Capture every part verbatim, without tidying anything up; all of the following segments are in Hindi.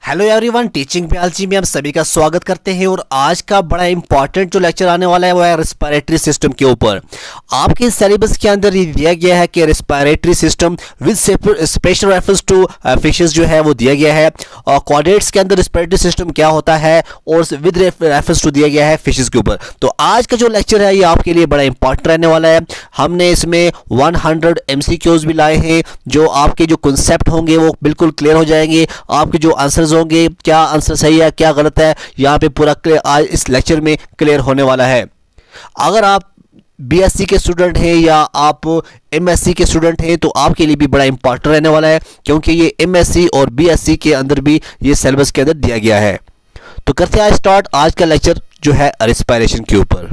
हेलो एवरीवन, टीचिंग बियालजी में हम सभी का स्वागत करते हैं। और आज का बड़ा इंपॉर्टेंट जो लेक्चर आने वाला है वो है रेस्पिरेटरी सिस्टम के ऊपर। आपके सिलेबस के अंदर ये दिया गया है कि respiratory system with special reference to fishes जो है वो दिया गया है। और कोऑर्डिनेट्स के अंदर रेस्पिरेटरी सिस्टम क्या होता है और विद रेफरेंस टू दिया गया है फिशेस के ऊपर। तो आज का जो लेक्चर है ये आपके लिए बड़ा इंपॉर्टेंट रहने वाला है। हमने इसमें सौ एमसीक्यूज भी लाए हैं, जो आपके जो कॉन्सेप्ट होंगे वो बिल्कुल क्लियर हो जाएंगे। आपके जो आंसर्स होंगे, क्या आंसर सही है क्या गलत है, यहाँ पे पूरा आज इस लेक्चर में क्लियर होने वाला है। अगर आप बीएससी के स्टूडेंट हैं या आप एमएससी के स्टूडेंट हैं तो आपके लिए भी बड़ा इंपॉर्टेंट रहने वाला है, क्योंकि ये एमएससी और बीएससी के अंदर भी ये सिलेबस के अंदर दिया गया है। तो करते हैं स्टार्ट आज का लेक्चर जो है रेस्पिरेशन के ऊपर।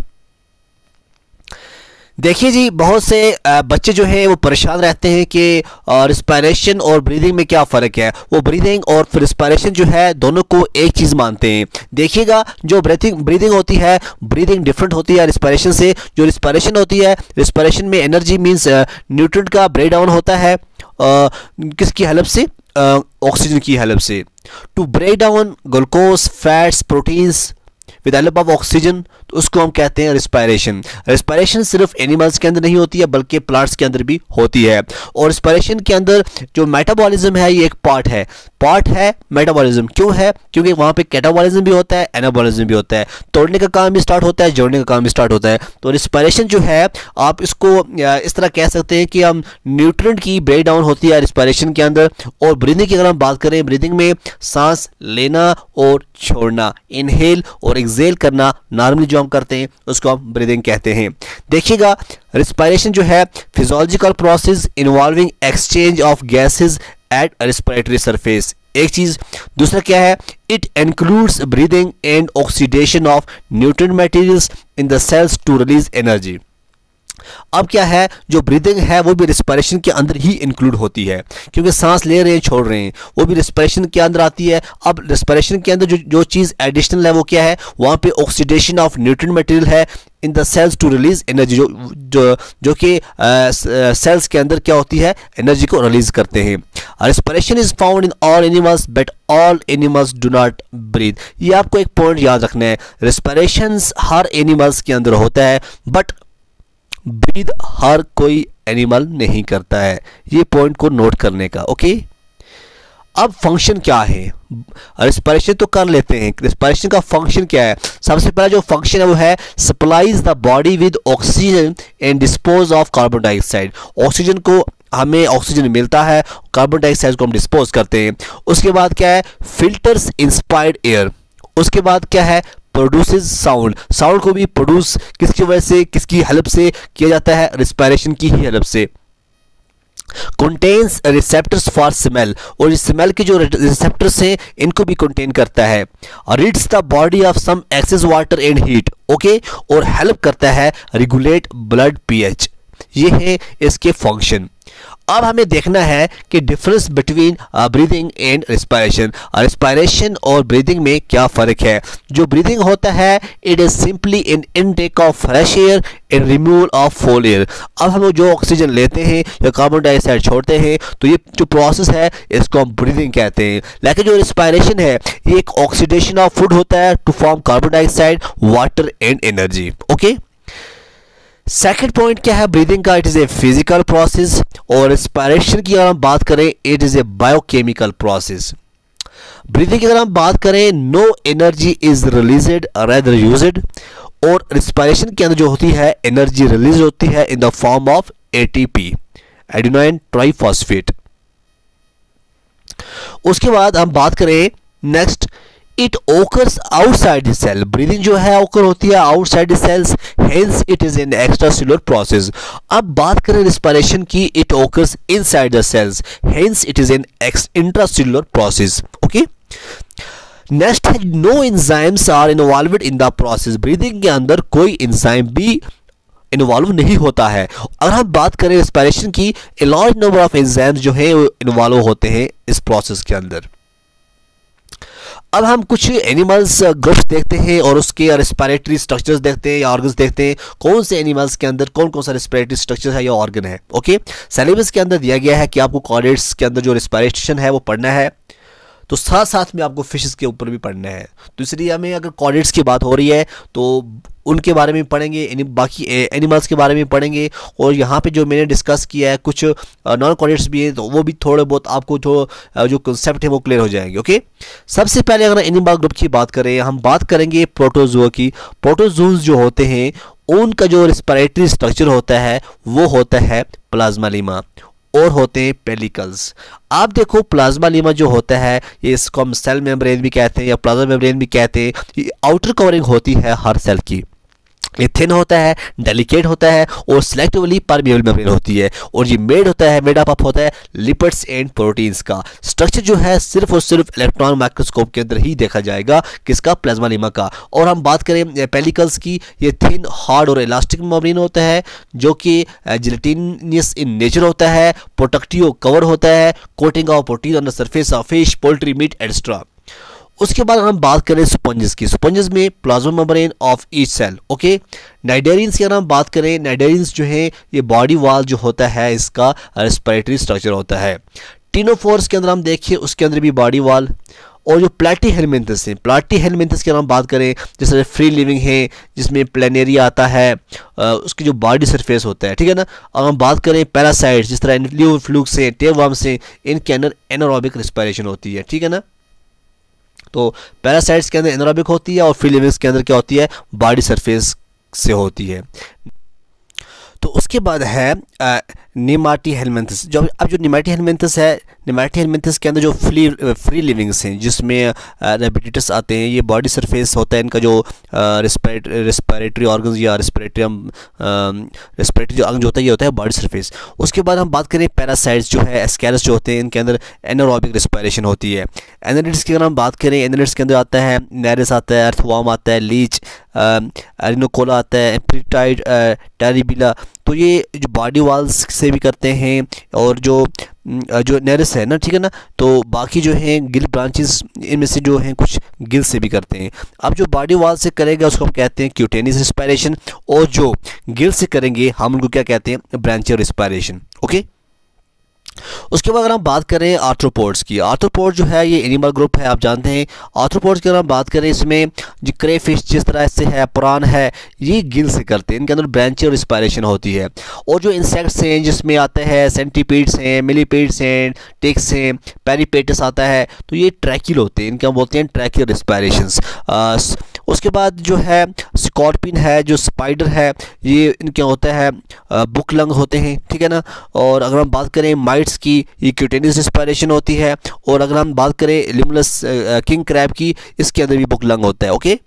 देखिए जी, बहुत से बच्चे जो है वो परेशान रहते हैं कि रिस्पायरेशन और ब्रीदिंग में क्या फ़र्क है। वो ब्रीदिंग और रिस्पायरेशन जो है दोनों को एक चीज़ मानते हैं। देखिएगा, जो ब्रीथिंग ब्रीदिंग होती है, ब्रीदिंग डिफरेंट होती है रिस्पायरेशन से। जो रिस्पायरेशन होती है, रिस्पायरेशन में एनर्जी मींस न्यूट्रिएंट का ब्रेक डाउन होता है। आ, किसकी हेल्प से? ऑक्सीजन की हेल्प से। To break down glucose, fats, proteins with help of oxygen, तो उसको हम कहते हैं रिस्पायरेशन। रिस्पायरेशन सिर्फ एनिमल्स के अंदर नहीं होती है बल्कि प्लांट्स के अंदर भी होती है। और रिस्पायरेशन के अंदर जो मेटाबॉलिज्म है ये एक पार्ट है पार्ट है मेटाबॉलिज्म। क्यों है? क्योंकि वहाँ पे कैटाबॉलिज्म भी होता है, एनाबॉलिज्म भी होता है। तोड़ने का काम भी स्टार्ट होता है, जोड़ने का काम भी स्टार्ट होता है। तो रिस्पायरेशन जो है, आप इसको इस तरह कह सकते हैं कि हम न्यूट्रिएंट की ब्रेक डाउन होती है रिस्पायरेशन के अंदर। और ब्रीदिंग की अगर हम बात करें, ब्रीदिंग में सांस लेना और छोड़ना, इनहेल और एक्सहेल करना, नॉर्मली जो हम करते हैं उसको हम ब्रीदिंग कहते हैं। देखिएगा, रिस्पायरेशन जो है physiological process involving exchange of gases at respiratory surface, एक चीज। दूसरा क्या है? It includes breathing and oxidation of nutrient materials in the cells to release energy. अब क्या है, जो ब्रीदिंग है वो भी रिस्पायरेशन के अंदर ही इंक्लूड होती है, क्योंकि सांस ले रहे हैं छोड़ रहे हैं, वो भी रिस्पायरेशन के अंदर आती है। अब रिस्पायरेशन के अंदर जो जो चीज़ एडिशनल है वो क्या है? वहाँ पे ऑक्सीडेशन ऑफ न्यूट्रिएंट मटेरियल है in the cells to release energy, जो जो जो कि सेल्स के अंदर क्या होती है? एनर्जी को रिलीज करते हैं। Respiration is found in all animals but all animals do not breathe. ये आपको एक पॉइंट याद रखना है, रिस्पायरेशन हर एनिमल्स के अंदर होता है बट ब्रीद हर कोई एनिमल नहीं करता है। ये पॉइंट को नोट करने का। ओके, अब फंक्शन क्या है? रिस्पायरेशन तो कर लेते हैं, रिस्पायरेशन का फंक्शन क्या है? सबसे पहला जो फंक्शन है वो है supplies the body with oxygen and dispose of carbon dioxide. Oxygen को हमें ऑक्सीजन मिलता है, कार्बन डाइऑक्साइड को हम डिस्पोज करते हैं। उसके बाद क्या है? Filters inspired air. उसके बाद क्या है? Produces sound. साउंड को भी प्रोड्यूस किसकी वजह से, किसकी हेल्प से किया जाता है? रिस्पायरेशन की ही हेल्प से। कंटेन्स रिसेप्टर्स फॉर स्मेल, और स्मेल के जो रिसेप्टर्स हैं इनको भी कंटेन करता है। Rids the body of some excess water and heat. Okay, और हेल्प करता है रेगुलेट ब्लड पीएच। ये है इसके फंक्शन। अब हमें देखना है कि difference between breathing and respiration. Respiration और ब्रीदिंग में क्या फ़र्क है? जो ब्रीदिंग होता है, it is simply in intake of fresh air and removal of foul air. अब हम जो ऑक्सीजन लेते हैं या कार्बन डाइऑक्साइड छोड़ते हैं, तो ये जो प्रोसेस है इसको हम ब्रीदिंग कहते हैं। लेकिन जो रिस्पायरेशन है ये एक ऑक्सीडेशन ऑफ फूड होता है to form carbon dioxide, water and energy. Okay, second point क्या है ब्रीदिंग का? It is a physical process. और रिस्पायरेशन की अगर हम बात करें, it is a biochemical process. Breathing की अगर हम बात करें, no energy is released rather used. और रिस्पायरेशन के अंदर जो होती है एनर्जी रिलीज होती है in the form of ATP, adenosine triphosphate. उसके बाद हम बात करें next, it occurs outside the cell. Breathing जो है ओकर होती है outside the cells, hence it is an extra cellular process. अब बात करें रिस्पायरेशन की, it occurs inside the cells, hence it is an intra cellular process. Okay, next है no enzymes are involved in the process. Breathing के अंदर कोई एंजाइम भी इन्वॉल्व नहीं होता है। अगर हम बात करें रिस्पायरेशन की, a large number of enzymes जो है वो इन्वॉल्व होते हैं इस प्रोसेस के अंदर। अब हम कुछ एनिमल्स ग्रुप्स देखते हैं और उसके रेस्पिरेटरी स्ट्रक्चर्स देखते हैं या ऑर्गन्स देखते हैं, कौन से एनिमल्स के अंदर कौन कौन सा रेस्पिरेटरी स्ट्रक्चर है या ऑर्गन है। ओके, सिलेबस के अंदर दिया गया है कि आपको कोऑर्डिनेट्स के अंदर जो रेस्पिरेशन है वो पढ़ना है। तो साथ साथ में आपको फिशेस के ऊपर भी पढ़ना है। तो इसलिए हमें अगर कॉर्डेट्स की बात हो रही है तो उनके बारे में पढ़ेंगे, एनि, बाकी एनिमल्स के बारे में पढ़ेंगे, और यहाँ पे जो मैंने डिस्कस किया है कुछ नॉन कॉर्डेट्स भी हैं तो वो भी थोड़े बहुत आपको जो जो कंसेप्ट है वो क्लियर हो जाएंगे। ओके, सबसे पहले अगर एनिमल ग्रुप की बात करें, हम बात करेंगे प्रोटोजोआ की। प्रोटोजोज जो होते हैं उनका जो रिस्पिरेटरी स्ट्रक्चर होता है वो होता है प्लाज्मालिमा, और होते हैं पेलिकल्स। आप देखो प्लाज्मालिमा जो होता है ये इसको हम सेल मेम्ब्रेन भी कहते हैं या प्लाज्मा मेम्ब्रेन भी कहते हैं। ये आउटर कवरिंग होती है हर सेल की, ये थिन होता है, डेलिकेट होता है और सिलेक्टिवली परमेबल मेम्ब्रेन होती है, और ये मेड होता है मेड अप होता है लिपिड्स एंड प्रोटीन्स का। स्ट्रक्चर जो है सिर्फ और सिर्फ इलेक्ट्रॉन माइक्रोस्कोप के अंदर ही देखा जाएगा, किसका, प्लाज्मालिमा का। और हम बात करें पेलिकल्स की, ये थिन, हार्ड और इलास्टिक मेम्ब्रेन होता है जो कि जिलेटिनियस इन नेचर होता है, प्रोटेक्टिव कवर होता है, coating of protein on the surface of fish, poultry, meat extra. उसके बाद हम बात करें स्पंजेस की, स्पंजेस में plasma membrane of each cell. Okay, cnidarians की अगर हम बात करें, नाइडेरियंस जो है ये बॉडी वॉल जो होता है इसका रेस्पिरेटरी स्ट्रक्चर होता है। टिनोफोर्स के अंदर हम देखिए उसके अंदर भी बॉडी वॉल। और जो प्लेटीहेलमिन्थस हैं, प्लेटीहेलमिन्थस की अगर हम बात करें जैसे फ्री लिविंग है जिसमें प्लेनेरिया आता है, उसकी जो बॉडी सरफेस होता है, ठीक है ना। अगर हम बात करें पैरासाइट्स जिस तरह इन्फ्लू फ्लूक्स हैं, टेपवर्म्स हैं, इनके अंदर एनारोबिक रिस्पिरेशन होती है, ठीक है ना। तो पैरासाइट्स के अंदर एनारोबिक होती है और फ्री लिविंग्स के अंदर क्या होती है, बॉडी सरफेस से होती है। तो उसके बाद है निमाटी हेलमिन्थस। जो अब जो निमाटी हेलमिन्थस है, निमाटी हेलमिन्थस के अंदर जो फ्री फ्री लिविंग्स हैं जिसमें रेपिटेटस आते हैं, ये बॉडी सरफेस होता है इनका जो रिस्पिरेट रेस्पिरेटरी ऑर्गन्स या रेस्पिरेटरी रेस्पिरेटरी जो अंग जो होता है ये होता है बॉडी सरफेस। उसके बाद हम बात करें पैरासाइट्स जो है, एस्कैरस जो होते हैं, इनके अंदर एनारोबिक रेस्पिरेशन होती है। एनालिटिस की अगर हम बात करें, एनालिटिस के अंदर आता है नेरिस आता है, अर्थवॉर्म आता है, लीच, एरिनोकोला आता है, एम्प्लीटाइड, टेरिबिला। तो ये जो बॉडी वॉल्स से भी करते हैं, और जो जो नेरिस है ना, ठीक है ना, तो बाकी जो हैं गिल ब्रांचेस इनमें से जो हैं कुछ गिल से भी करते हैं। अब जो बॉडी वॉल से करेगा उसको हम कहते हैं क्यूटेनियस रिस्पिरेशन, और जो गिल से करेंगे हम उनको क्या कहते हैं, ब्रांचियल रिस्पिरेशन। ओके, उसके बाद अगर हम बात करें आर्थ्रोपोड्स की, आर्थ्रोपोड जो है ये एनिमल ग्रुप है, आप जानते हैं। आर्थ्रोपोड्स की अगर हम बात करें, इसमें जो क्रेफिश जिस तरह से है, प्रान है, ये गिल से करते हैं, इनके अंदर ब्रांचियल रिस्पिरेशन होती है। और जो इंसेक्ट्स हैं जिसमें आते हैं सेंटीपीड्स हैं, मिलीपीड्स हैं, टिक्स हैं, पेरिपेटस आता है, तो ये ट्रैकिल होते हैं, इनके हम बोलते हैं ट्रैकियल रिस्पिरेशंस। उसके बाद जो है स्कॉर्पियन है, जो स्पाइडर है, ये इनके होता है बुक लंग होते हैं, ठीक है ना। और अगर हम बात करें माइट्स की, ये क्यूटेनियस रिस्पिरेशन होती है। और अगर हम बात करें लिमलस किंग क्रैब की, इसके अंदर भी बुक लंग होता है। ओके,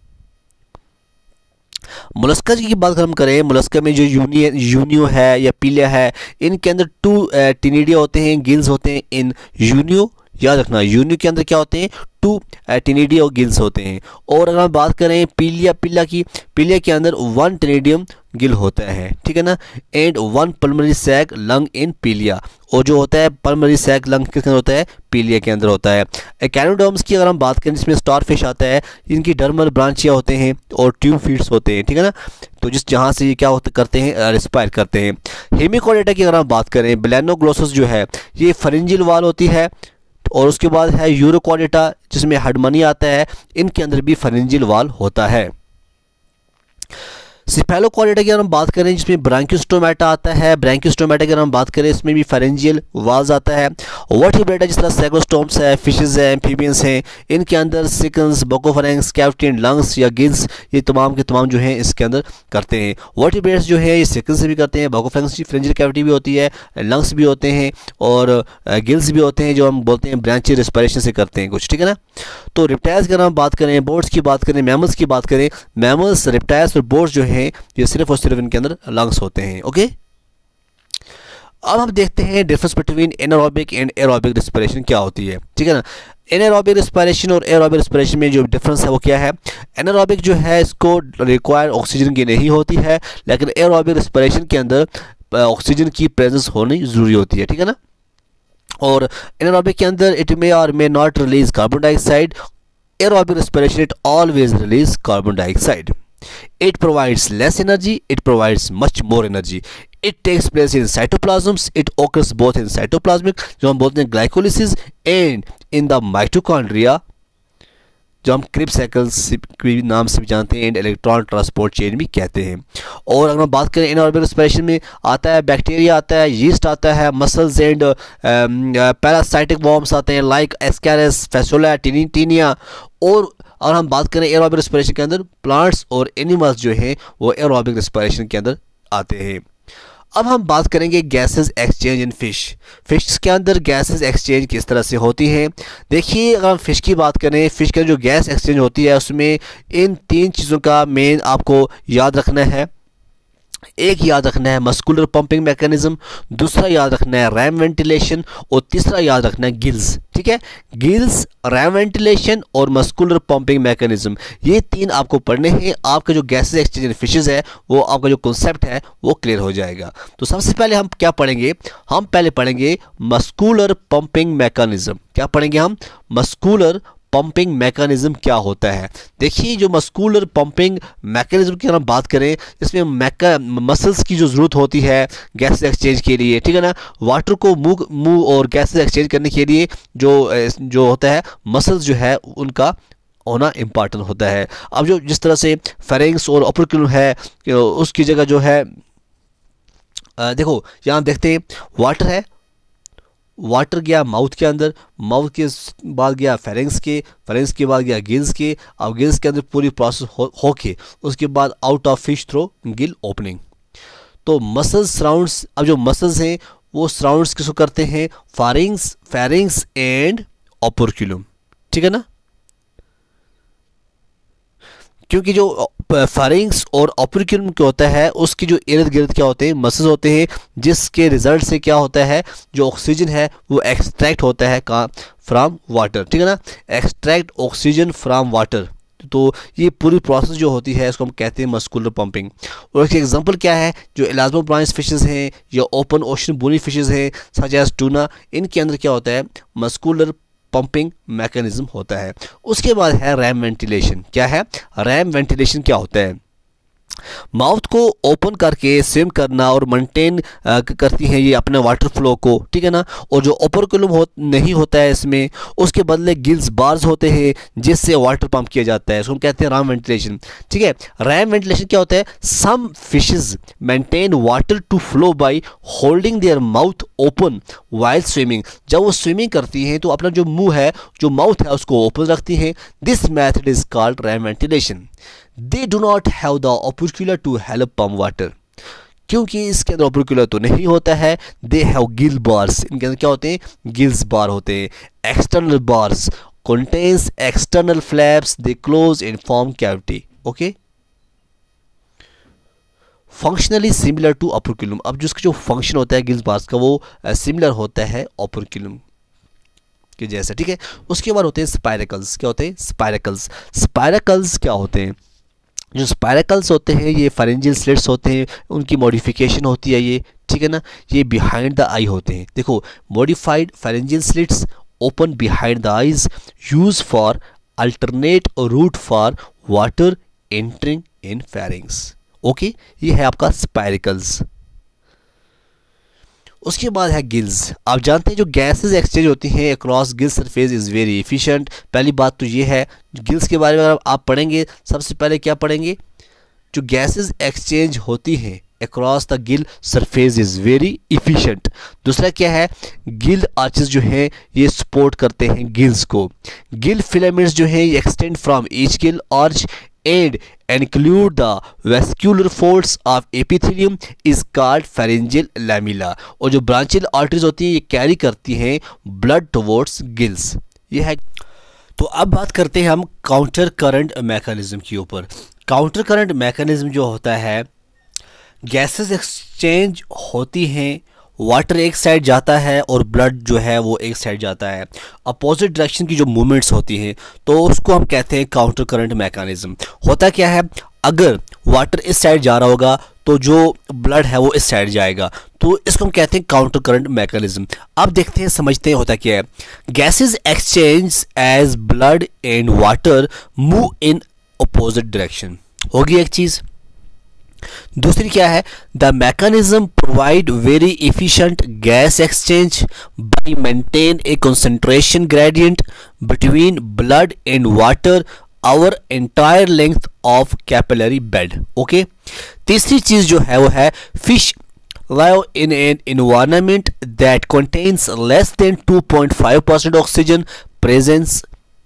मोलस्का की बात हम करें, मोलस्का में जो यूनि यूनियो है या पीलिया है, इनके अंदर टू टिनिडिया होते हैं, गिल्स होते हैं इन यूनियो। याद रखना, यूनियो के अंदर क्या होते हैं, टू टिनिडिया और गिल्स होते हैं। और अगर हम बात करें पीलिया पिल्ला की, पीलिया के अंदर वन टिनिडियम गिल होता है, ठीक है ना, and one pulmonary sac lung in पीलिया। और जो होता है पल्मोनरी सैक लंग किसके अंदर होता है, पीलिया के अंदर होता है। एकेनोडर्म्स की अगर हम बात करें जिसमें स्टारफिश आता है, इनकी डर्मल ब्रांचिया होते हैं और ट्यूब फीड्स होते हैं, ठीक है ना। तो जिस जहाँ से ये क्या होते करते हैं, रिस्पायर करते हैं। हेमिकोडेटा की अगर हम बात करें, ब्लेनोग्लोसस जो है ये फरिंजियल वाल होती है। और उसके बाद है यूरोकॉडेटा जिसमें हडमनी आता है, इनके अंदर भी फरिंजियल वाल होता है। सिफेलोकॉडेटा की अगर हम बात करें जिसमें ब्रांकियोस्टोमेटा आता है, ब्रांकियोस्टोमेटा की अगर हम बात करें इसमें भी फरेंजियल वाल्स आता है। वर्टिब्रेटा जिस तरह सैगोस्टोम्स है, फिशेस है, एम्फीबियंस हैं, इनके अंदर skins, buccopharynx, cavity and lungs or gills, ये तमाम के तमाम जो हैं इसके अंदर करते हैं। वर्टिब्रेट्स जो है ये सिकन्स से भी करते हैं, बोकोफेरेंक्स की फ्रेंजियल कैविटी भी होती है, लंग्स भी होते हैं और गिल्स भी होते हैं, जो हम बोलते हैं ब्रांचियल रेस्पिरेशन से करते हैं कुछ, ठीक है ना। तो रिप्टाइल्स की अगर हम बात करें, बोर्ड्स की बात करें, मैमल्स की बात करें, मैमल्स, रिप्टाइल्स और बोर्ड्स जो हैं ये सिर्फ और सिर्फ इनके अंदर लंग्स होते हैं। ओके, अब हम देखते हैं difference between anaerobic and aerobic respiration क्या होती है, ठीक है ना। एनारोबिक रेस्पिरेशन और एरोबिक रेस्पिरेशन में जो डिफरेंस है वो क्या है। एनारोबिक जो है इसको रिक्वायर ऑक्सीजन की नहीं होती है, लेकिन एरोबिक रेस्पिरेशन के अंदर ऑक्सीजन की प्रेजेंस होनी जरूरी होती है, ठीक है ना। और एनारोबिक के अंदर इट मे और may not release carbon dioxide, aerobic respiration it always release carbon dioxide. It provides less energy, it provides much more energy. It takes place in cytoplasms, it occurs both in cytoplasmic, जो हम बोलते हैं glycolysis, and in the mitochondria, जो हम क्रिब साइकिल्स के नाम से भी जानते हैं, एंड इलेक्ट्रॉन ट्रांसपोर्ट चेन भी कहते हैं। और अगर हम बात करें इनऑर्बिटल रेस्पिरेशन में आता है बैक्टीरिया, आता है यीस्ट, आता है मसल्स एंड पैरासाइटिक वॉर्म्स आते हैं लाइक एस्कैरिस, फैसोला, टीनिया। और अगर हम बात करें एरोबिक रेस्पिरेशन के अंदर प्लांट्स और एनिमल्स जो हैं वो एरोबिक रेस्पिरेशन के अंदर आते हैं। अब हम बात करेंगे gases exchange in fish. Fish के अंदर गैसेस एक्सचेंज किस तरह से होती हैं। देखिए, अगर हम फिश की बात करें, फिश के जो गैस एक्सचेंज होती है उसमें इन तीन चीज़ों का मेन आपको याद रखना है। एक याद रखना है मस्कुलर पंपिंग मैकेनिज्म, दूसरा याद रखना है रैम वेंटिलेशन, और तीसरा याद रखना है गिल्स। ठीक है, गिल्स, रैम वेंटिलेशन और मस्कुलर पंपिंग मैकेनिज्म, ये तीन आपको पढ़ने हैं। आपका जो गैसेस एक्सचेंज इन फिशेज है वो आपका जो कॉन्सेप्ट है वो क्लियर हो जाएगा। तो सबसे पहले हम क्या पढ़ेंगे, हम पहले पढ़ेंगे मस्कुलर पंपिंग मैकेनिज्म। क्या पढ़ेंगे हम? मस्कुलर पंपिंग मैकेनिज्म क्या होता है। देखिए, जो मस्कुलर पंपिंग मैकेनिज्म की अगर हम बात करें, इसमें मैका मसल्स की जो ज़रूरत होती है गैस एक्सचेंज के लिए, ठीक है ना, वाटर को मूव मूव और गैसेस एक्सचेंज करने के लिए जो जो होता है मसल्स जो है उनका होना इम्पॉर्टेंट होता है। अब जो जिस तरह से फेरिंग्स और ओपर्कुलम है, उसकी जगह जो है आ, देखो यहाँ देखते हैं वाटर है, वाटर गया माउथ के अंदर, माउथ के बाद गया फेरिंग्स के, फेरिंग्स के बाद गया गिल्स के, अब गिल्स के अंदर पूरी प्रोसेस हो होके उसके बाद out of fish through gill opening. तो मसल्स सराउंड्स, अब जो मसल्स हैं वो सराउंड्स किसको करते हैं? Pharynx, pharynx and operculum. ठीक है ना, क्योंकि जो फारिंग्स और ओपर्कुलम क्या होता है उसकी जो इर्द गिर्द क्या होते हैं? मसल्स होते हैं, जिसके रिजल्ट से क्या होता है, जो ऑक्सीजन है वो एक्सट्रैक्ट होता है कहाँ? From water. ठीक है ना, एक्सट्रैक्ट ऑक्सीजन फ्रॉम वाटर। तो ये पूरी प्रोसेस जो होती है इसको हम कहते हैं मस्कुलर पंपिंग। और इसके एग्जांपल क्या है? जो इलास्मोब्लाइंस फिशेस हैं या ओपन ओशन बोनी फिशेस हैं सच एज टूना, इनके अंदर क्या होता है? मस्कुलर पंपिंग मैकेनिज्म होता है। उसके बाद है रैम वेंटिलेशन। क्या है? रैम वेंटिलेशन क्या होता है? माउथ को ओपन करके स्विम करना और मेंटेन करती हैं ये अपने वाटर फ्लो को। ठीक है ना, और जो ओपर्कुलम हो नहीं होता है इसमें, उसके बदले गिल्स बार्स होते हैं जिससे वाटर पंप किया जाता है, इसको हम कहते हैं रैम वेंटिलेशन। ठीक है, रैम वेंटिलेशन क्या होता है? Some fishes maintain water to flow by holding their mouth open while swimming. जब वो स्विमिंग करती हैं तो अपना जो मुंह है, जो माउथ है, उसको ओपन रखती हैं। This method is called ram ventilation. They do not have the operculum to help pump water। क्योंकि इसके अंदर operculum तो नहीं होता है, they have gill bars। इनके अंदर क्या होते हैं? गिल्स बार होते हैं। External bars contains external flaps, they close and form cavity। Okay, functionally similar to operculum। अब जो इसका जो फंक्शन होता है गिल्स बार्स का वो सिमिलर होता है operculum के जैसा। ठीक है, उसके बाद होते हैं स्पाइरकल्स। क्या होते हैं? स्पाइरकल्स। स्पाइरकल्स क्या होते हैं? जो स्पाइरकल्स होते हैं ये फेरेंजियल स्लिट्स होते हैं, उनकी मॉडिफिकेशन होती है ये। ठीक है ना, ये बिहाइंड द आई होते हैं। देखो, modified pharyngeal slits open behind the eyes, use for alternate route for water entering in pharynx. Okay, ये है आपका स्पाइरकल्स। उसके बाद है गिल्स। आप जानते हैं जो गैसेस एक्सचेंज होती हैं across gill surface is very efficient. पहली बात तो ये है, गिल्स के बारे में अगर आप पढ़ेंगे सबसे पहले क्या पढ़ेंगे? जो गैसेस एक्सचेंज होती हैं across the gill surface is very efficient. दूसरा क्या है? गिल आर्चेस जो हैं ये सपोर्ट करते हैं गिल्स को। गिल फिलामेंट्स जो हैं ये extend from each gill arch and include the vascular folds of epithelium is called pharyngeal lamella। और जो branchial arteries होती हैं ये कैरी करती हैं blood towards gills। ये है। तो अब बात करते हैं हम काउंटर करंट मैकेनिज्म के ऊपर। काउंटर करंट मैकेनिज्म जो होता है, गैसेस एक्सचेंज होती हैं, वाटर एक साइड जाता है और ब्लड जो है वो एक साइड जाता है, अपोजिट डायरेक्शन की जो मूवमेंट्स होती हैं, तो उसको हम कहते हैं काउंटर करंट मैकेनिज्म। होता क्या है? अगर वाटर इस साइड जा रहा होगा तो जो ब्लड है वो इस साइड जाएगा, तो इसको हम कहते हैं काउंटर करंट मैकेनिज्म। अब देखते हैं, समझते हैं होता क्या है। Gases exchange as blood and water move in opposite direction. होगी एक चीज। दूसरी क्या है, the mechanism provide very efficient gas exchange by maintain a concentration gradient between blood and water over entire length of capillary bed. Okay, तीसरी चीज जो है वो है fish live in an environment that contains less than two point five percent oxygen presence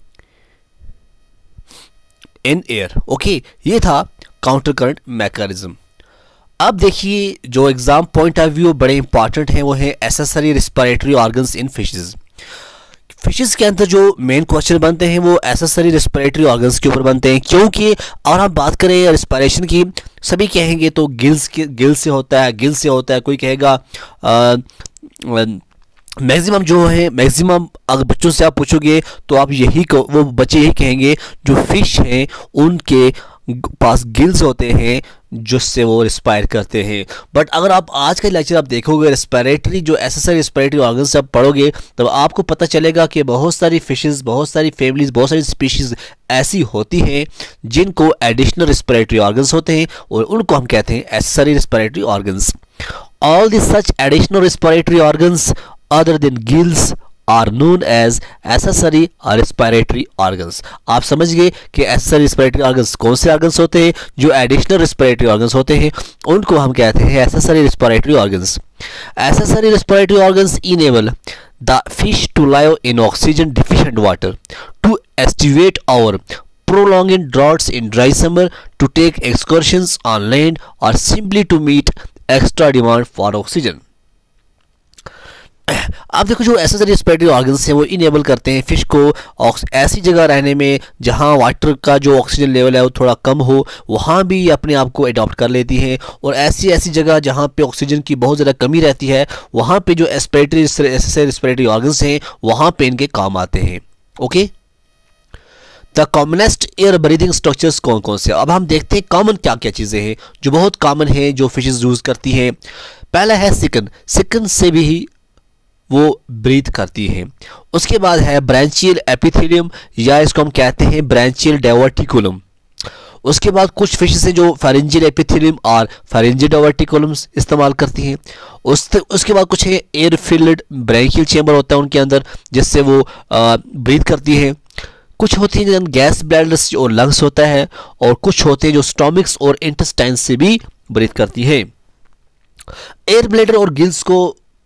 in air। Okay, ये था काउंटर करंट मैकेनिज्म। अब देखिए जो एग्जाम पॉइंट ऑफ व्यू बड़े इंपॉर्टेंट हैं वो है accessory respiratory organs in fishes. Fishes के अंदर जो मेन क्वेश्चन बनते हैं वो एसेसरी रिस्पिरेटरी ऑर्गन्स के ऊपर बनते हैं, क्योंकि और हम बात करें रिस्पिरेशन की, सभी कहेंगे तो गिल्स के गिल से होता है, गिल से होता है, कोई कहेगा मैक्सिमम जो है मैक्सिमम अगर बच्चों से आप पूछोगे तो आप यही वो बच्चे यही कहेंगे जो फिश हैं उनके पास गिल्स होते हैं जिससे वो रिस्पायर करते हैं। बट अगर आप आज का लेक्चर आप देखोगे रिस्पिरेटरी जो एसेसरी रिस्पिरेटरी ऑर्गन्स आप पढ़ोगे तो आपको पता चलेगा कि बहुत सारी फिशेस, बहुत सारी फैमिलीज, बहुत सारी स्पीशीज ऐसी होती हैं जिनको एडिशनल रिस्पिरेटरी ऑर्गन्स होते हैं और उनको हम कहते हैं accessory respiratory organs. All the such additional respiratory organs other than gills are known as accessory respiratory organs. आप समझ गए कि एसेसरी रिस्पिरेटरी ऑर्गन्स कौन से ऑर्गन्स होते हैं, जो एडिशनल रिस्पिरेटरी ऑर्गन्स होते हैं उनको हम कहते हैं accessory respiratory organs. Accessory respiratory organs enable the fish to live in oxygen deficient water, to aestivate और prolonged droughts in dry summer, to take excursions on land, or simply to meet extra demand for oxygen। आप देखो जो एसेसरी रिस्पिरेटरी ऑर्गन्स हैं वो इनेबल करते हैं फिश को ऐसी जगह रहने में जहां वाटर का जो ऑक्सीजन लेवल है वो थोड़ा कम हो, वहां भी ये अपने आप को अडॉप्ट कर लेती हैं, और ऐसी ऐसी जगह जहां पे ऑक्सीजन की बहुत ज़्यादा कमी रहती है वहां पे जो एस्पिरेटरी एसेसरी रिस्पिरेटरी ऑर्गन्स हैं वहां पे इनके काम आते हैं। Okay, the commonest air breathing structures कौन कौन से, अब हम देखते हैं कॉमन क्या क्या चीज़ें हैं जो बहुत कॉमन है जो फिशेज यूज़ करती हैं। पहला है सिकन, सिकन से भी ही वो ब्रीथ करती है। उसके बाद है ब्रांचियल एपिथेलियम या इसको हम कहते हैं ब्रांचियल डाइवर्टिकुलम। उसके बाद कुछ फिशेस हैं जो फेरेंजियल एपिथेलियम और फेरेंजियल डाइवर्टिकुलम्स इस्तेमाल करती हैं। उस उसके बाद कुछ है एयर फिल्ड ब्रैंकियल चैम्बर होता है उनके अंदर जिससे वो ब्रीथ करती है। कुछ होती हैं गैस ब्लैडर्स और लंग्स होता है, और कुछ होते हैं जो स्टोमिक्स और इंटेस्टाइन से भी ब्रीथ करती है। एयर ब्लैडर और गिल्स को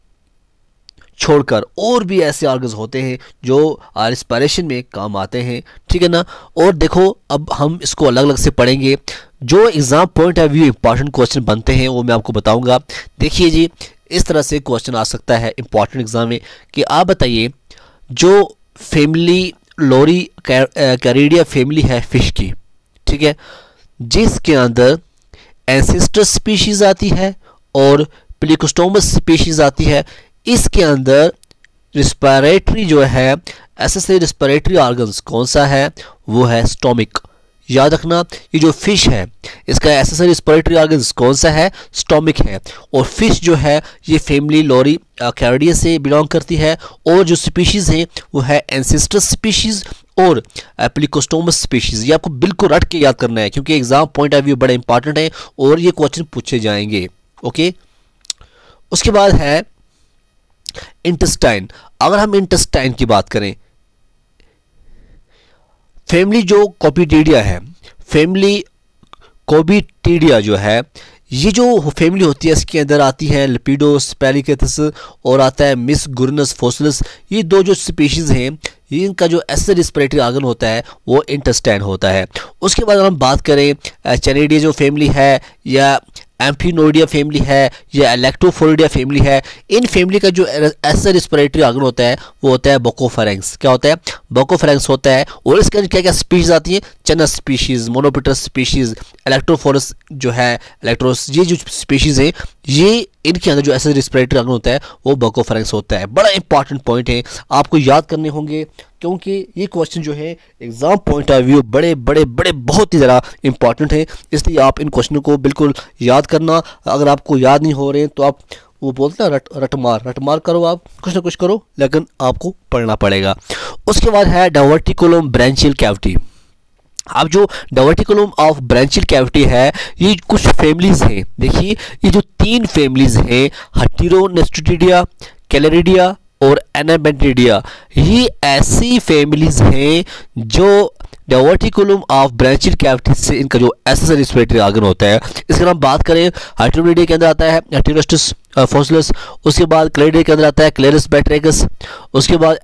छोड़कर और भी ऐसे ऑर्गन्स होते हैं जो रिस्पिरेशन में काम आते हैं, ठीक है ना। और देखो अब हम इसको अलग अलग से पढ़ेंगे, जो exam point of view important question बनते हैं वो मैं आपको बताऊंगा। देखिए जी, इस तरह से क्वेश्चन आ सकता है इंपॉर्टेंट एग्जाम में कि आप बताइए जो फैमिली लोरी कैरिडिया फैमिली है फिश की, ठीक है, जिसके अंदर एंसेस्टर स्पीशीज आती है और प्लिकोस्टोमस स्पीशीज आती है, इसके अंदर रिस्पिरेटरी जो है एसेसरी रिस्पिरेटरी ऑर्गन्स कौन सा है, वो है स्टोमिक। याद रखना ये जो फिश है इसका एसेसरी रिस्पिरेटरी ऑर्गन्स कौन सा है, स्टोमिक है। और फिश जो है ये फैमिली लोरी कैरिडिया से बिलोंग करती है, और जो स्पीशीज हैं वो है एंसेस्टर स्पीशीज और प्लिकोस्टोमस स्पीशीज। ये आपको बिल्कुल रट के याद करना है क्योंकि एग्जाम पॉइंट ऑफ व्यू बड़ा इंपॉर्टेंट है और ये क्वेश्चन पूछे जाएंगे। ओके, उसके बाद है इंटेस्टाइन। अगर हम इंटेस्टाइन की बात करें, फैमिली जो कोपिटीडिया है, फैमिली कोपिटीडिया जो है ये जो फैमिली होती है इसके अंदर आती है लेपिडोस्पेलिकेथस और आता है मिस गुरनस फोसिलस। ये दो जो स्पीशीज हैं इनका जो एसेसरी रिस्पिरेटरी ऑर्गन होता है वो इंटेस्टाइन होता है। उसके बाद हम बात करें चैनिडिया जो फैमिली है या एम्फिनोइडिया फैमिली है या इलेक्ट्रोफोरिडिया फैमिली है, इन फैमिली का जो एसेसरी रिस्पिरेटरी ऑर्गन होता है वो होता है बोकोफेरेंक्स। क्या होता है, बोकोफेरेंक्स होता है। और इसके अंदर क्या क्या स्पीशीज आती हैं, चनस स्पीशीज, मोनोपिटस स्पीशीज, इलेक्ट्रोफोरस जो है, इलेक्ट्रोस, ये जो स्पीशीज है ये इनके अंदर जो एसेसरी रिस्पिरेटरी ऑर्गन होता है वो बोकोफेरेंक्स होता है। बड़ा इंपॉर्टेंट पॉइंट है, आपको याद करने होंगे क्योंकि ये क्वेश्चन जो है एग्जाम पॉइंट ऑफ व्यू बड़े बड़े बड़े बहुत ही ज़्यादा इंपॉर्टेंट है, इसलिए आप इन क्वेश्चनों को बिल्कुल याद करना। अगर आपको याद नहीं हो रहे हैं तो आप वो बोलते हैं रट रटमार रटमार करो, आप कुछ ना कुछ करो लेकिन आपको पढ़ना पड़ेगा। उसके बाद है डाइवर्टिकुलम ब्रांचियल कैविटी। अब जो डाइवर्टिकुलम ऑफ ब्रांचियल कैविटी है, ये कुछ फैमिलीज हैं। देखिए ये जो तीन फैमिलीज हैं, हेटेरोनेस्टिडिया, कैलरिडिया और एनाबेंटिडिया, ये ऐसी फैमिलीज हैं जो डाइवर्टिकुलम ऑफ ब्रांचियल कैविटी से इनका जो एसेसरी रेस्पिरेटरी ऑर्गन होता है, इसका हम बात करें हेटेरोनिडिया के अंदर आता है हेटेरोस्टस फोसिलस, उसके बाद क्लेरिडिया के अंदर आता है क्लेरिस बैट्रिकस, उसके बाद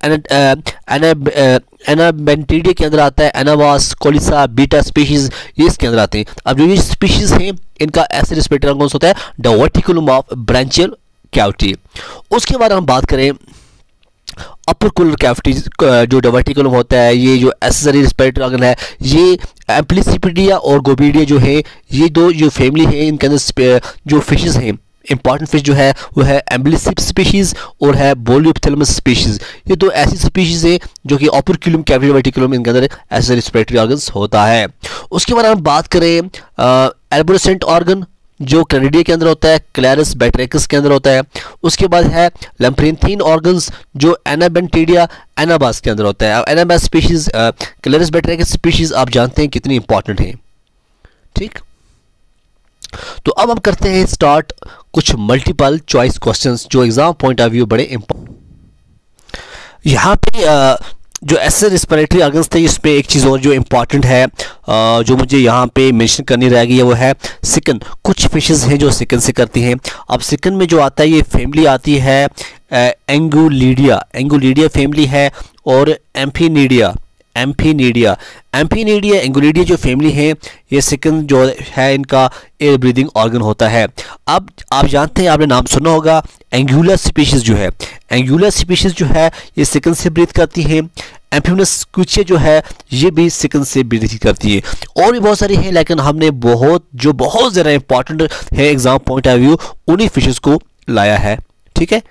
एनाबेंटिडिया के अंदर आता है एनावास, कोलिसा, बीटा स्पीशीज, ये इसके अंदर आते हैं। अब जो ये स्पीशीज हैं इनका एसेसरी रेस्पिरेटरी ऑर्गन होता है डाइवर्टिकुलम ऑफ ब्रांचियल कैविटी। उसके बाद हम बात करें अपर कुलर कैविटी, जो डाइवर्टिकुलम होता है, ये जो एसेसरी रेस्पिरेटरी ऑर्गन है, ये एम्प्लिसिपिडिया और गोबिडिया जो है, ये दो जो फैमिली है, इनके अंदर जो फिशेस हैं, इंपॉर्टेंट फिश जो है वो है एम्ब्लिसिप स्पीशीज और है बोलियोप्थेलमस स्पीशीज। ये दो ऐसी स्पीशीज है जो कि ओपर्क्यूलम कैविटी डाइवर्टिकुलम इनके अंदर एसेसरी रेस्पिरेटरी ऑर्गन्स होता है। उसके बाद हम बात करें एल्बोरेसेंट ऑर्गन, जो क्लेरिडिया के अंदर होता है, क्लैरिस बैट्रिकस के अंदर होता है। उसके बाद है लैम्प्रिंथीन ऑर्गन्स, जो एनाबेंटिडिया, एनाबास के अंदर होता है। Anabas species, Clarias batrachus species आप जानते हैं कितनी इंपॉर्टेंट है। ठीक, तो अब हम करते हैं स्टार्ट कुछ मल्टीपल चॉइस क्वेश्चंस जो एग्जाम पॉइंट ऑफ व्यू बड़े इंपॉर्टेंट। यहाँ पे आ, जो एसेसरी रेस्पिरेटरी ऑर्गन्स थे, इसमें एक चीज़ और जो इम्पॉर्टेंट है आ, जो मुझे यहाँ पे मेंशन करनी रहेगी है वो है सिकन। कुछ फिशेस हैं जो सिकन से करती हैं। अब सिकन में जो आता है ये फैमिली आती है एंगुलिडिया, एंगुलिडिया फैमिली है, और एम्फीनिडिया, एम्फीनिडिया एम्फीनिडिया एंगुलिडिया जो फैमिली है, ये सिकन जो है इनका एयर ब्रीदिंग ऑर्गन होता है। अब आप जानते हैं, आपने नाम सुना होगा एंगुलर स्पीशीज जो है, एंगुलर स्पीशीज जो है ये सिकन से ब्रीथ करती है। एम्फिमस क्विचे जो है ये भी सिकन से ब्रीथ करती है। और भी बहुत सारी हैं, लेकिन हमने बहुत जो बहुत ज़्यादा इंपॉर्टेंट है एग्जाम पॉइंट ऑफ व्यू उन्हीं फिशेस को लाया है। ठीक है,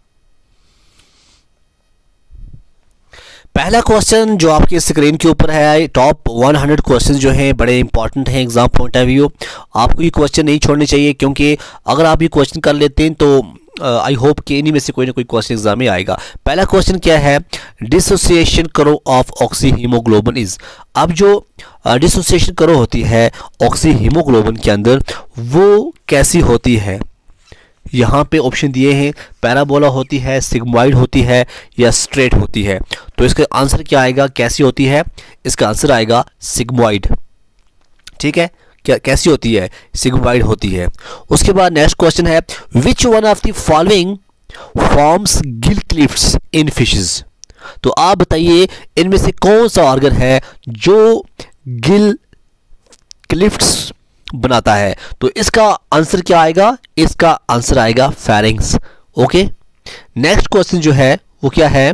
पहला क्वेश्चन जो आपके स्क्रीन के ऊपर है, टॉप सौ क्वेश्चन जो हैं बड़े इंपॉर्टेंट हैं एग्जाम पॉइंट ऑफ व्यू। आपको ये क्वेश्चन नहीं छोड़ने चाहिए, क्योंकि अगर आप ये क्वेश्चन कर लेते हैं तो आई uh, होप कि इन्हीं में से कोई ना कोई क्वेश्चन एग्जाम में आएगा। पहला क्वेश्चन क्या है, डिसोसिएशन करो ऑफ ऑक्सी हीमोग्लोबिन इज। अब जो डिसोसिएशन करो होती है ऑक्सी हीमोग्लोबिन के अंदर, वो कैसी होती है? यहाँ पे ऑप्शन दिए हैं, पैराबोला होती है, सिग्मोइड होती है, या स्ट्रेट होती है। तो इसका आंसर क्या आएगा, कैसी होती है? इसका आंसर आएगा सिग्मोइड। ठीक है, क्या कैसी होती है? सिग्मोइड होती है। उसके बाद नेक्स्ट क्वेश्चन है, which one of the following forms gill clefts in fishes. तो आप बताइए इनमें से कौन सा ऑर्गन है जो गिल क्लिफ्ट्स बनाता है? तो इसका आंसर क्या आएगा? इसका आंसर आएगा फेरिंग्स। ओके, नेक्स्ट क्वेश्चन जो है वो क्या है,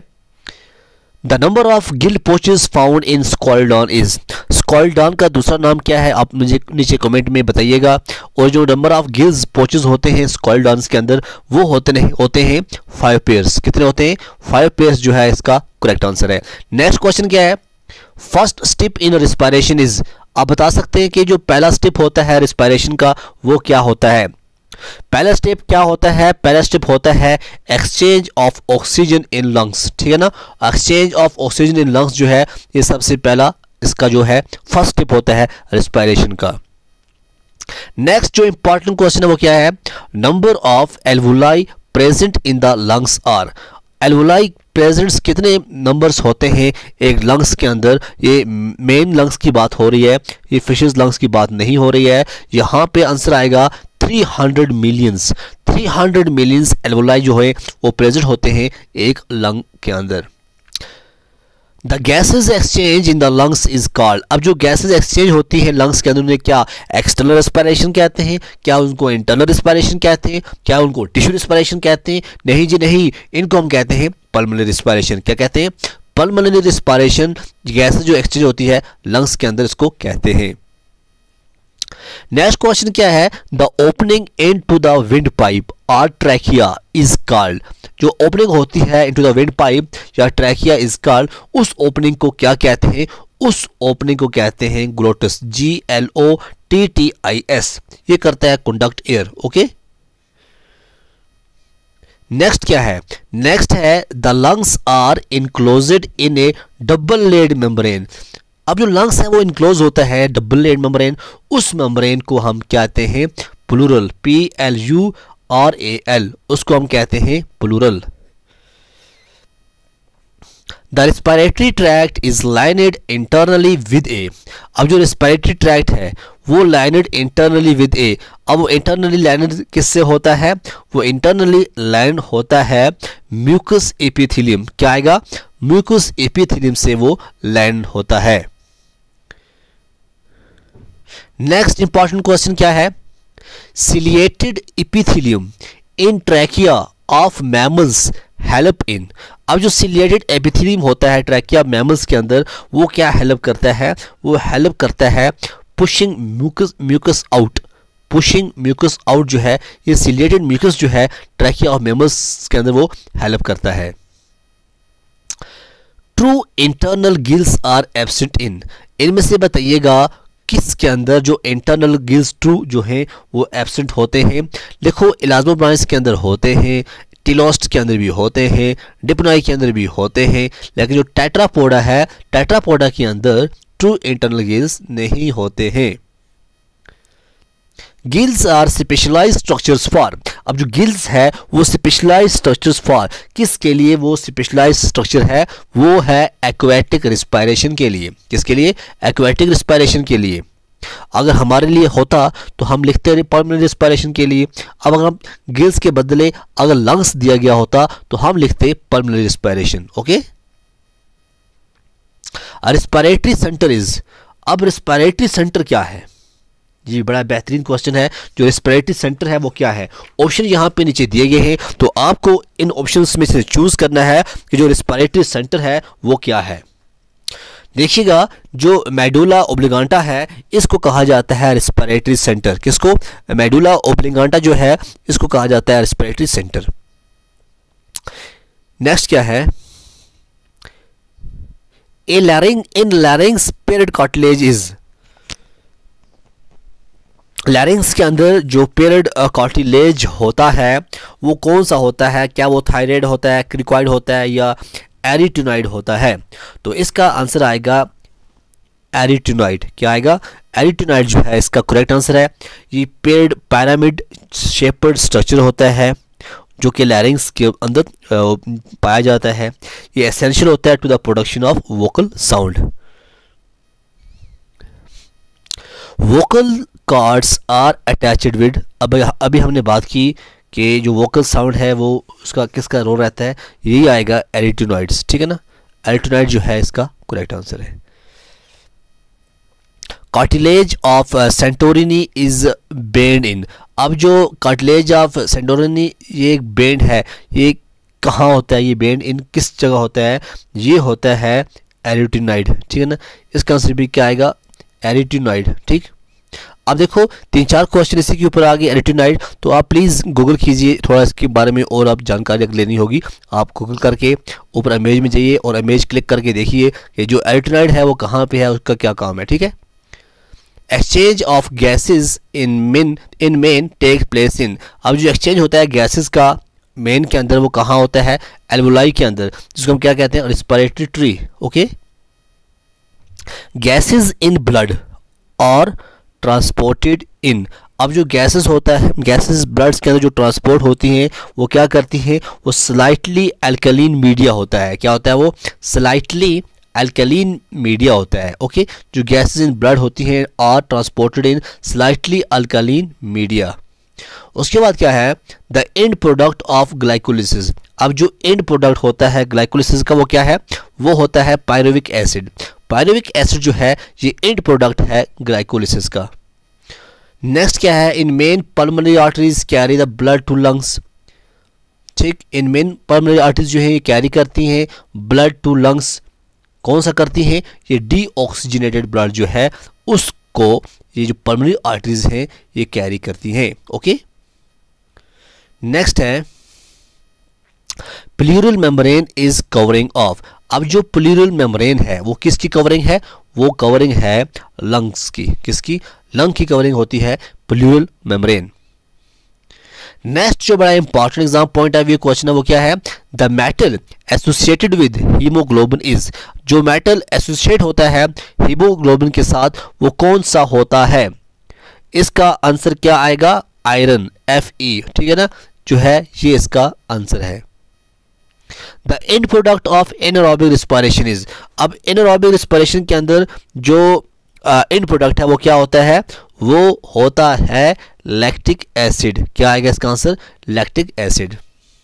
the number of gill pouches found in Scoliodon is. Scoliodon का दूसरा नाम क्या है, आप मुझे नीचे कमेंट में बताइएगा। और जो नंबर ऑफ गिल्स पोचेस होते हैं स्कॉल्डॉन्स के अंदर, वो होते नहीं होते हैं फाइव पेयर्स। कितने होते हैं? फाइव पेयर्स जो है इसका करेक्ट आंसर है। नेक्स्ट क्वेश्चन क्या है, first step in respiration is. आप बता सकते हैं कि जो पहला स्टेप होता है रिस्पायरेशन का वो क्या होता है? पहला स्टेप क्या होता है? पहला स्टेप होता है exchange of oxygen in lungs. ठीक है ना, exchange of oxygen in lungs जो है ये सबसे पहला इसका जो है फर्स्ट स्टेप होता है रिस्पायरेशन का। नेक्स्ट जो इंपॉर्टेंट क्वेश्चन है वो क्या है, number of alveoli present in the lungs are. Alveoli presents कितने नंबर्स होते हैं एक लंग्स के अंदर? ये मेन लंग्स की बात हो रही है, ये फिशेस लंग्स की बात नहीं हो रही है। यहाँ पे आंसर आएगा तीन सौ मिलियंस। तीन सौ मिलियंस एल्वुलाई जो है वो प्रेजेंट होते हैं एक लंग के अंदर। The gases exchange in the lungs is called. अब जो गैसेज एक्सचेंज होती है लंग्स के अंदर उन्हें क्या एक्सटर्नल रेस्पिरेशन कहते हैं, क्या उनको इंटरनल रेस्पिरेशन कहते हैं, क्या उनको टिश्यू रेस्पिरेशन कहते हैं? नहीं जी नहीं, इनको हम कहते हैं पल्मोनरी रेस्पिरेशन। क्या कहते हैं? Pulmonary respiration. गैसेज जो एक्सचेंज होती है लंग्स के अंदर इसको कहते हैं। नेक्स्ट क्वेश्चन क्या है, the opening into the wind pipe और ट्रैकिया इज कॉल्ड। जो ओपनिंग होती है इनटू द विंड पाइप या ट्रैकिया इज कॉल्ड, उस ओपनिंग को क्या कहते हैं? उस ओपनिंग को कहते हैं glottis. G L O T T I S. ये करता है कंडक्ट एयर। ओके, नेक्स्ट क्या है? नेक्स्ट है the lungs are enclosed in a double laid membrane. अब जो लंग्स है वो इनक्लोज होता है डबल लेयर्ड मेम्ब्रेन, उस मेम्ब्रेन को हम कहते हैं pleural, P L U R A L, उसको हम कहते हैं pleural. The respiratory tract is lined internally with a. अब जो रेस्पिरेटरी ट्रैक्ट है वो लाइनेड इंटरनली विद ए। अब वो इंटरनली लाइनेड किससे होता है? वो इंटरनली लाइनेड होता है म्यूकस एपिथेलियम। क्या आएगा? म्यूकस एपिथेलियम से वो लाइनेड होता है। नेक्स्ट इंपॉर्टेंट क्वेश्चन क्या है? Ciliated epithelium in trachea of mammals help in. अब जो सिलिएटेड एपिथेलियम होता है ट्रैकिया मैमल्स के अंदर, वो क्या हेल्प करता है? वो हेल्प करता है pushing mucus mucus out. Pushing mucus out जो है, ये सिलिएटेड म्यूकस जो है ट्रैकिया ऑफ मैमल्स के अंदर वो हेल्प करता है। True internal gills are absent in. इनमें से बताइएगा किसके अंदर जो इंटरनल गिल्स ट्रू जो हैं वो एब्सेंट होते हैं। देखो, इलास्मोब्लाइंस के अंदर होते हैं, टिलोस्ट के अंदर भी होते हैं, डिप्नोई के अंदर भी होते हैं, लेकिन जो टेट्रापोडा है, टेट्रापोडा के अंदर ट्रू इंटरनल गिल्स नहीं होते हैं। Gills are specialised structures for. अब जो गिल्स है वो स्पेशलाइज्ड स्ट्रक्चर्स फॉर, किसके लिए वो स्पेशलाइज्ड स्ट्रक्चर है? वो है एक्वेटिक रिस्पायरेशन के लिए। किसके लिए? एक्वेटिक रिस्पायरेशन के लिए। अगर हमारे लिए होता तो हम लिखते हैं परमानेंट रिस्पायरेशन के लिए। अब अगर हम गिल्स के बदले अगर लंग्स दिया गया होता तो हम लिखते permanent respiration. Okay, respiratory centre is. अब रिस्पायरेटरी सेंटर क्या है? जी, बड़ा बेहतरीन क्वेश्चन है। जो रेस्पिरेटरी सेंटर है वो क्या है? ऑप्शन यहाँ पे नीचे दिए गए हैं, तो आपको इन ऑप्शंस में से चूज करना है कि जो रेस्पिरेटरी सेंटर है वो क्या है। देखिएगा, जो मेडुला ओब्लिगांटा है इसको कहा जाता है रेस्पिरेटरी सेंटर। किसको? मेडुला ओब्लिगांटा जो है इसको कहा जाता है रेस्पिरेटरी सेंटर। नेक्स्ट क्या है? A ring in larynx paired cartilage is. Larynx के अंदर जो पेरिड कार्टिलेज होता है वो कौन सा होता है? क्या वो थायराइड होता है, क्रिकॉइड होता है, या एरिटिनॉइड होता है? तो इसका आंसर आएगा एरिटिनॉइड। क्या आएगा? एरिटिनॉइड जो है इसका करेक्ट आंसर है। ये पेरिड पिरामिड शेप्ड स्ट्रक्चर होता है जो कि लैरिंग्स के अंदर पाया जाता है। ये एसेंशियल होता है to the production of vocal sound. Vocal cords are attached with. अब अभी हमने बात की कि जो वोकल साउंड है वो उसका किसका रोल रहता है? यही आएगा एरिटिनॉइड्स। ठीक है ना, एरिटिनॉइड जो है इसका करेक्ट आंसर है। Cartilage of Santorini is bend in. अब जो कार्टिलेज ऑफ सेंटोरिनी ये एक बेंड है, ये कहाँ होता है? ये बेंड इन किस जगह होता है? ये होता है एरिटिनॉइड। ठीक है ना, इसका आंसर भी क्या आएगा? एरिटिनॉइड। ठीक, अब देखो तीन चार क्वेश्चन इसी के ऊपर आ गए एरिटिनॉइड, तो आप प्लीज़ गूगल कीजिए थोड़ा इसके बारे में और आप जानकारी लेनी होगी। आप गूगल करके ऊपर इमेज में जाइए और इमेज क्लिक करके देखिए कि जो एरिटिनॉइड है वो कहाँ पे है, उसका क्या काम है। ठीक है, exchange of gases in man in man take place in. अब जो एक्सचेंज होता है गैसेज का मेन के अंदर वो कहाँ होता है? एल्वुलाई के अंदर, जिसको हम क्या कहते हैं? Respiratory tree. Okay, gases in blood are transported in. अब जो गैसेस होता है, गैसेस ब्लड्स के अंदर जो ट्रांसपोर्ट होती हैं वो क्या करती हैं? वो स्लाइटली अल्कलीन मीडिया होता है। क्या होता है? वो स्लाइटली अल्कलीन मीडिया होता है। ओके, जो गैसेस इन ब्लड होती हैं और transported in slightly alkaline media. उसके बाद क्या है? The end product of glycolysis. अब जो एंड प्रोडक्ट होता है ग्लाइकोलिसिस का वो क्या है? वो होता है पायरुविक एसिड। पायरुविक एसिड जो है ये एंड प्रोडक्ट है ग्लाइकोलिसिस का। नेक्स्ट क्या है? In man pulmonary arteries carry the blood to lungs. ठीक, इन मेन पल्मोनरी आर्टरीज जो है ये कैरी करती हैं ब्लड टू लंग्स। कौन सा करती हैं? ये डीऑक्सीजनेटेड ब्लड जो है उसको ये जो पल्मोनरी आर्टरीज हैं ये कैरी करती हैं। ओके, नेक्स्ट है pleural membrane is covering of. अब जो प्लूरल मेम्ब्रेन है वो किसकी कवरिंग है? वो कवरिंग है लंग्स की। किसकी? लंग की कवरिंग होती है प्लूरल मेम्ब्रेन। नेक्स्ट जो बड़ा important exam point of view question है वो क्या है, the metal associated with haemoglobin is, जो मेटल एसोसिएट होता है हीमोग्लोबिन के साथ वो कौन सा होता है। इसका आंसर क्या आएगा, आयरन, एफ ई, ठीक है ना, जो है ये इसका आंसर है। The end product of anaerobic respiration is, अब एनारोबिक रिस्पिरेशन के अंदर जो एंड प्रोडक्ट है वो क्या होता है, वो होता है लैक्टिक एसिड। क्या आएगा इसका answer, lactic acid.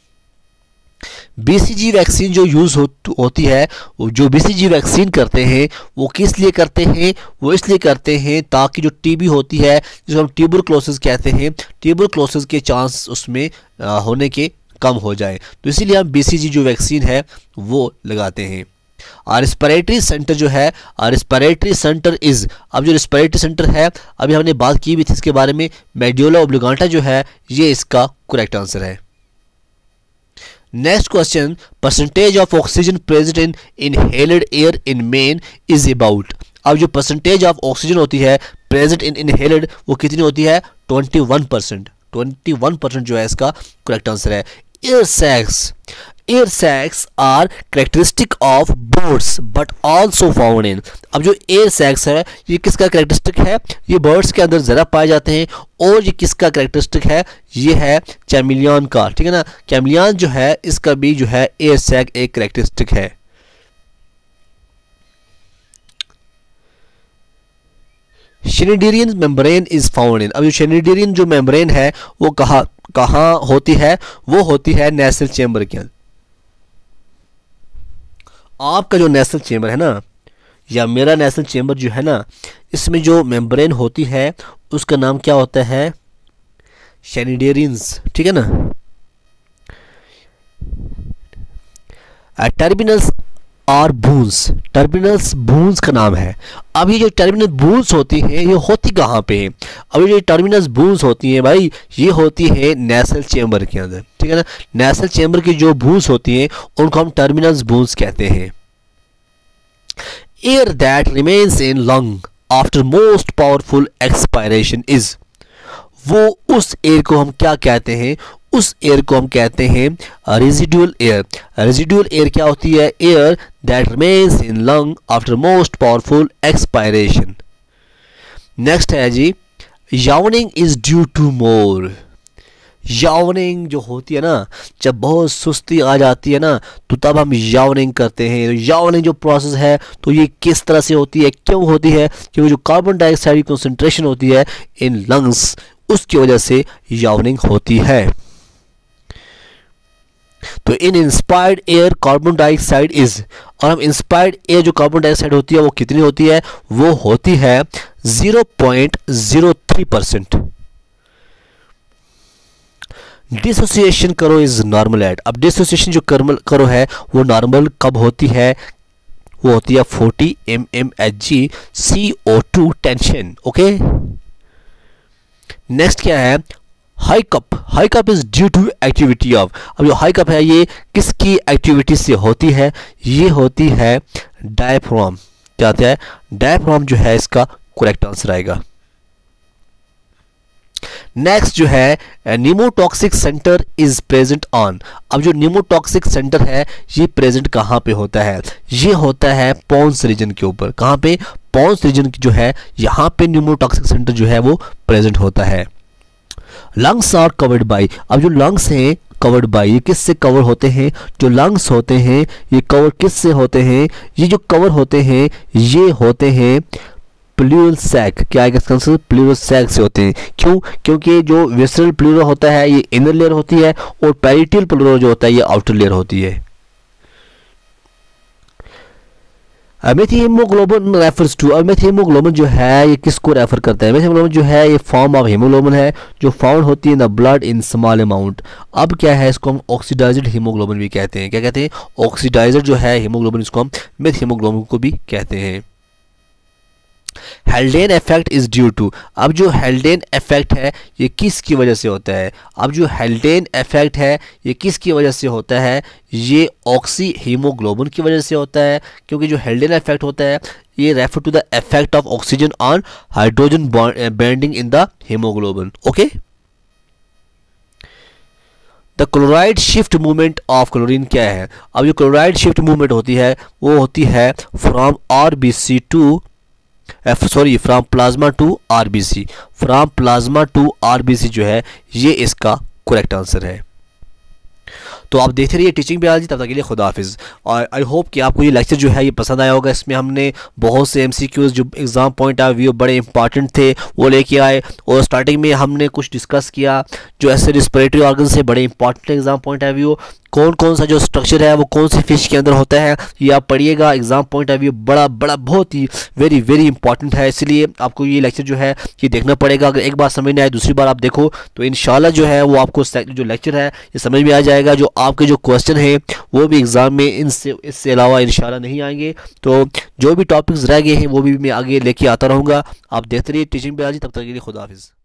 BCG vaccine जो यूज हो, होती है, जो बीसीजी वैक्सीन करते हैं वो किस लिए करते हैं, वो इसलिए करते हैं ताकि जो टीबी होती है जिसको हम ट्यूबरक्लोसिस कहते हैं, ट्यूबरक्लोसिस के चांस उसमें आ, होने के कम हो जाए, तो इसीलिए हम बीसीजी जो वैक्सीन है वो लगाते हैं। और रिस्पिरेटरी सेंटर जो है, रिस्पिरेटरी सेंटर इज, अब जो रिस्पिरेटरी सेंटर है अभी हमने बात की भी थी इसके बारे में, मेड्यूला ओब्लिगाटा जो है ये इसका करेक्ट आंसर है। Next question, percentage of oxygen present in inhaled air in man is about, अब जो परसेंटेज ऑफ ऑक्सीजन होती है प्रेजेंट इन इनहेल्ड वो कितनी होती है, twenty one percent, twenty one percent जो है इसका करेक्ट आंसर है। Air sacs, air sacs are characteristic of birds but also found in, अब जो एयर सैक्स है ये किसका कैरेक्टरिस्टिक है, ये बर्ड्स के अंदर ज़रा पाए जाते हैं, और ये किसका कैरेक्टरिस्टिक है, ये है चैमिलियन का, ठीक है ना, चैमिलियन जो है इसका भी जो है एयर सैक एक कैरेक्टरिस्टिक है। Schneiderian membrane is found in, अब जो शेनिडेरियन जो मेम्ब्रेन है वो कहाँ कहाँ होती है, वो होती है नेसल चेंबर के अंदर। आपका जो नेसल चेंबर है ना, या मेरा नेसल चेंबर जो है ना, इसमें जो मेम्ब्रेन होती है उसका नाम क्या होता है, शेनिडेरियंस, ठीक है ना। टर्मिनल्स और बूंस, टर्मिनल्स बूंस का नाम है। अब ये जो टर्मिनल बूंस होती हैं ये होती कहाँ पे है, अब ये टर्मिनल्स बूंस होती हैं भाई ये होती है नेसल चेंबर के अंदर, ठीक है ना, नेसल चेंबर की जो बूंस होती हैं उनको हम टर्मिनल्स बूंस कहते हैं। Air that remains in lung after most powerful expiration is, वो उस एयर को हम क्या कहते हैं, उस एयर को हम कहते हैं रेजिडुअल एयर। रेजिडुअल एयर क्या होती है, air that remains in lung after most powerful expiration. Next है जी, yawning is due to more, yawning जो होती है ना, जब बहुत सुस्ती आ जाती है ना तो तब हम यावनिंग करते हैं। तो यावनिंग जो प्रोसेस है तो ये किस तरह से होती है, क्यों होती है, क्योंकि जो कार्बन डाइऑक्साइड की कंसंट्रेशन होती है इन लंग्स उसकी वजह से यावनिंग होती है। तो in inspired air carbon dioxide is, और हम इंस्पायर्ड एयर जो कार्बन डाइऑक्साइड होती है वो कितनी होती है, वो होती है zero point zero three percent. Dissociation curve is normal at, अब डिसोसिएशन जो करो है वो नॉर्मल कब होती है, वो होती है forty M M H G C O two tension. Okay, next क्या है, hiccup, hiccup is due to activity of, अब जो हाई कप है ये किसकी एक्टिविटी से होती है, ये होती है डायफ्राम। क्या होता है, डायफ्राम जो है इसका करेक्ट आंसर आएगा। नेक्स्ट जो है, pneumotaxic centre is present on, अब जो न्यूमोटॉक्सिक सेंटर है ये प्रेजेंट कहाँ पे होता है, ये होता है पोन्स रीजन के ऊपर। कहाँ पे, पोन्स रीजन जो है यहाँ पे न्यूमोटॉक्सिक सेंटर जो है वो प्रेजेंट होता है। लंग्स आर कवर्ड बाय, अब जो लंग्स हैं कवर्ड बाय, ये किससे कवर होते हैं, जो लंग्स होते हैं ये कवर किससे होते हैं, ये जो कवर होते हैं ये होते हैं प्लूरल सैक। क्या आएगा इसका आंसर, प्लूरल सैक से होते हैं। क्यों, क्योंकि जो विसरल प्लूरा होता है ये इनर लेयर होती है और पेरिटियल प्लूरा जो होता है ये आउटर लेयर होती है। मेथियोग्लोबिन रेफर्स टू, और मेथियोग्लोबिन जो है ये किसको रेफर करता है, मेथियोग्लोबिन जो है ये फॉर्म ऑफ हीमोग्लोबिन है जो फाउंड होती है in the blood in small amount. अब क्या है, इसको हम ऑक्सीडाइज्ड हीमोग्लोबिन भी कहते हैं। क्या कहते हैं, ऑक्सीडाइज्ड जो है हीमोग्लोबिन, इसको हम मेथियोग्लोबिन को भी कहते हैं। Haldane effect is due to, अब जो हेल्डेन इफेक्ट है ये किसकी वजह से होता है, अब जो हेल्डेन इफेक्ट है ये किसकी वजह से होता है, ये ऑक्सी हीमोग्लोबिन की वजह से होता है। क्योंकि जो हेल्डेन इफेक्ट होता है ये refer to the effect of oxygen on hydrogen bonding in the haemoglobin. Okay, the chloride shift movement of chlorine क्या है? अब जो क्लोराइड शिफ्ट मूवमेंट होती है वो होती है from RBC to sorry from plasma to RBC. From plasma to RBC जो है ये इसका करेक्ट आंसर है। तो आप देखते रहिए टीचिंग बायोलॉजी, तब तक के लिए खुदा हाफिज़। और आई होप कि आपको ये लेक्चर जो है ये पसंद आया होगा। इसमें हमने बहुत से एमसीक्यूज़ जो एग्ज़ाम पॉइंट ऑफ व्यू बड़े इंपॉर्टेंट थे वो लेके आए, और स्टार्टिंग में हमने कुछ डिस्कस किया जो ऐसे रिस्पिरेटरी ऑर्गन से बड़े important exam point of view, कौन कौन सा जो स्ट्रक्चर है वो कौन सी फिश के अंदर होता है, ये आप पढ़िएगा। एग्जाम पॉइंट ऑफ व्यू बड़ा बड़ा बहुत ही वेरी वेरी इंपॉर्टेंट है, इसलिए आपको ये लेक्चर जो है ये देखना पड़ेगा। अगर एक बार समझ नहीं आए दूसरी बार आप देखो तो इंशाल्लाह जो है वो आपको जो लेक्चर है ये समझ में आ जाएगा। जो आपके जो क्वेश्चन है वो भी एग्ज़ाम में इनसे इससे अलावा इंशाल्लाह नहीं आएंगे। तो जो भी टॉपिक्स रह गए हैं वो भी मैं आगे लेके आता रहूँगा। आप देखते रहिए टीचिंग बायोलॉजी, तब तक के लिए खुदा हाफिज़।